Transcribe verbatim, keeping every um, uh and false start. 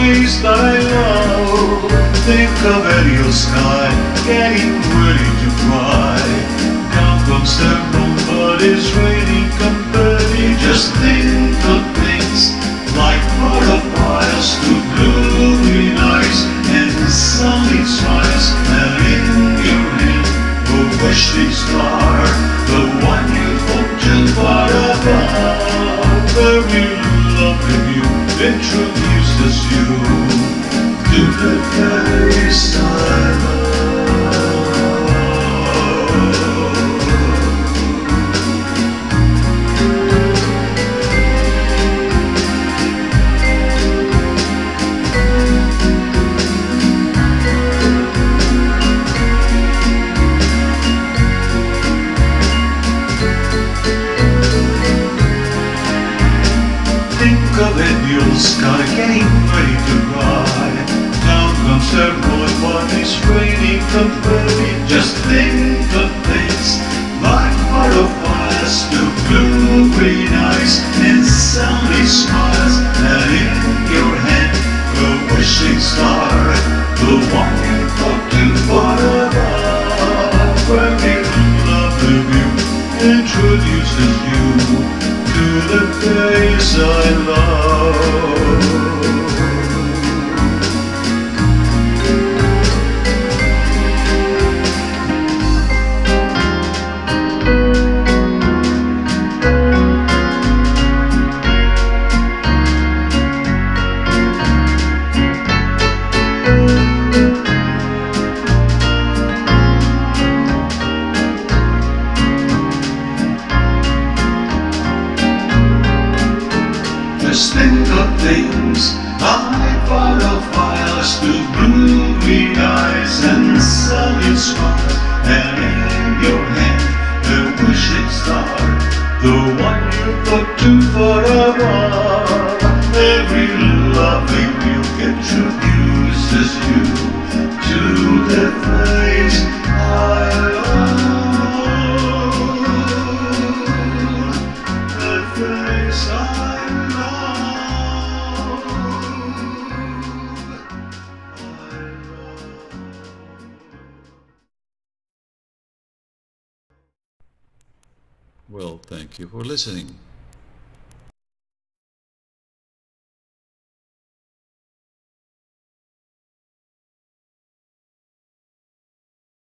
face that I love. Think of your sky, getting ready to cry. Down comes the moon, but it's raining company. Just think of things like butterflies to blue green eyes and sunny smiles, and in your hand a wishing star, the one you hope to far above. Very lovely view introduces you to the face I love. Think of it, your sky getting ready to cry. Down comes the road, but it's raining completely. Just think of things like butterflies to blue green eyes and sunny smiles, and in your hand a wishing star, the one you thought too far above. Very lovely view introduces you to the face I love. Just think of things like butterflies to blue green eyes and sunny smiles, and in your hand a wishing star, the one you put too far above. Every lovely view introduces you to the place I love, the face I Well, thank you for listening.